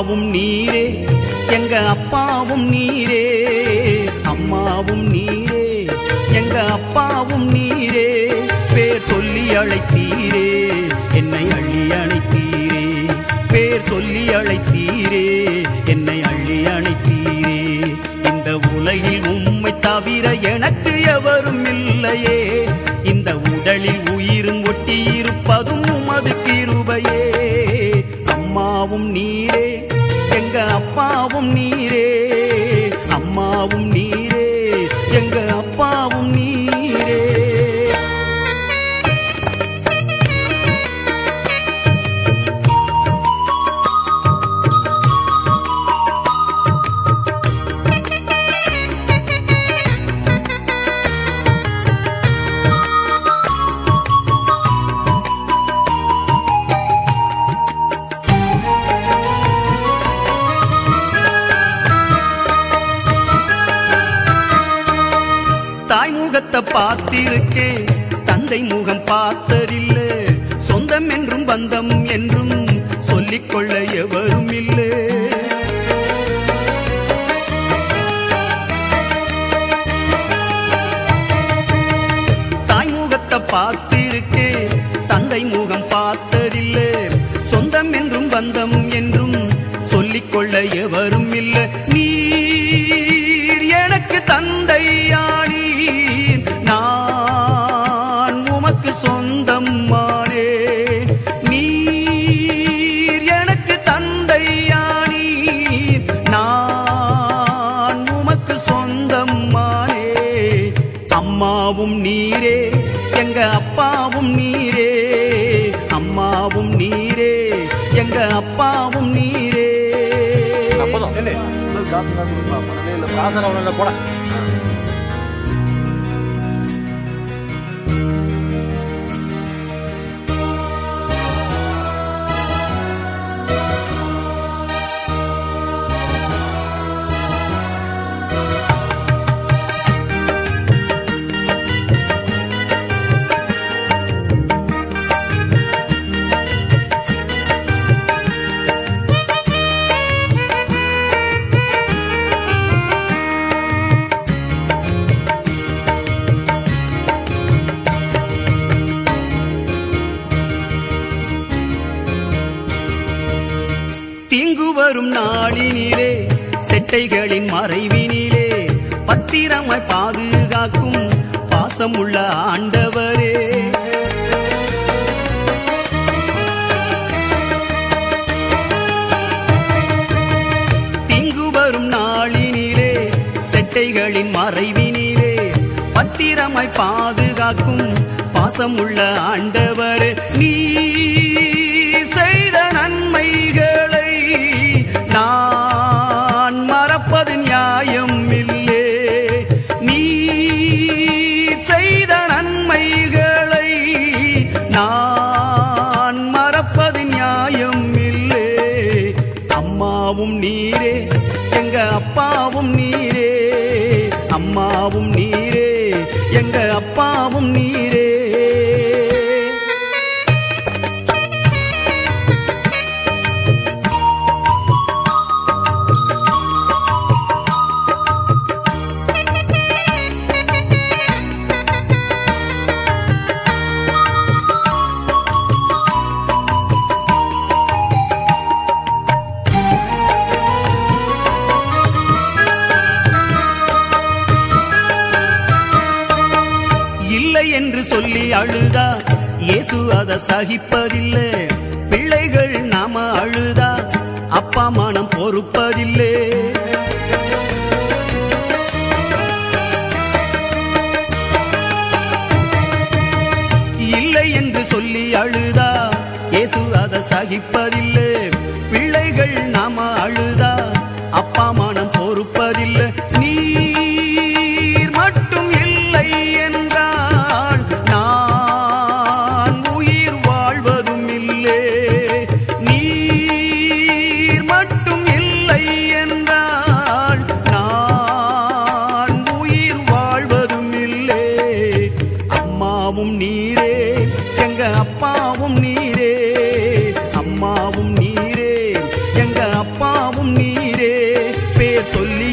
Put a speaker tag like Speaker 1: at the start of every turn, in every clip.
Speaker 1: அம்மாவும் நீரே எங்க அப்பாவும் நீரே, அம்மாவும் நீரே எங்க அப்பாவும் நீரே. பேர் சொல்லி அழைத்தீரே என்னை அள்ளி அணைத்தீரே, பேர் சொல்லி அழைத்தீரே என்னை அள்ளி அணைத்தீரே. இந்த உலகில் உம்மை தவிர எனக்கு எவரும் இல்லையே, இந்த உடலில் உயிரும் ஒட்டி இருப்பதும் உமது கிருபையே. அம்மாவும் நீரே எங்க அப்பாவும் நீரே, அம்மாவும் நீரே எங்க அப்பாவும் நீரே. தாய்முகத்தை பார்த்திருக்கேன், தந்தை முகம் பார்த்ததில்லை. சொந்தம் என்றும் பந்தம் என்றும் சொல்லிக்கொள்ள எவரும் இல்லை. தாய்முகத்தை பார்த்திருக்கேன், தந்தை முகம் பார்த்ததில்லை. சொந்தம் என்றும் பந்தம் என்றும் சொல்லிக்கொள்ள எவரும் இல்லை. நீர் எனக்கு தந்தையானி, நான் உமக்கு சொந்தம்மானே. நீர் எனக்கு தந்தையானி, நான் உமக்கு சொந்தம்மானே. அம்மாவும் நீரே எங்க அப்பாவும் நீரே, அம்மாவும் நீரே எங்க அப்பாவும் நீரே.
Speaker 2: போட
Speaker 1: தீங்கு வரும் நாளினிலே செட்டைகளின் மறைவினிலே பத்திரமாய் பாதுகாக்கும் பாசமுள்ள ஆண்டவரே. தீங்கு வரும் நாளினிலே செட்டைகளின் மறைவினிலே பத்திரமாய் பாதுகாக்கும் பாசமுள்ள ஆண்டவரே. நீ செய்த நன்மைகளை நான் மறப்பது நியாயம் இல்லே. நீ செய்த நன்மைகளை நான் மறப்பது நியாயம் இல்லே. அம்மாவும் நீரே எங்க அப்பாவும் நீரே, அம்மாவும் நீரே எங்க அப்பாவும் நீரே. என்று சொல்லி அழுதா இயேசு அதை சகிப்பதில்லை. பிள்ளைகள் நாம அழுதா அப்பா மனம் பொறுப்பதில்லை. இல்லை என்று சொல்லி அழுதா இயேசு அதை சகிப்பதில்லை. பிள்ளைகள் நாம அழுதா அப்பா மனம் பொறுப்பதில்லை. நீர் மட்டும் இல்லை என்றால் நான் உயிர் வாழ்வதும் இல்லை. நீர் மட்டும் இல்லை என்றால் நான் உயிர் வாழ்வதும் இல்லை. அம்மாவும் நீரே எங்க அப்பாவும் நீரே, அம்மாவும் நீரே எங்க அப்பா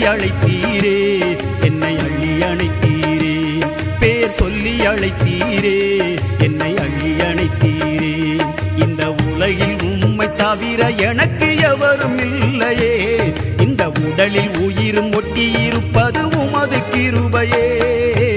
Speaker 1: அழைத்தீரே என்னை அள்ளி அணைத்தீரே பேர் சொல்லி அழைத்தீரே என்னை அள்ளி அணைத்தீரே இந்த உலகில் உம்மை தவிர எனக்கு எவரும் இல்லையே இந்த உடலில் உயிரும் ஒட்டியிருப்பது உமது கிருபையே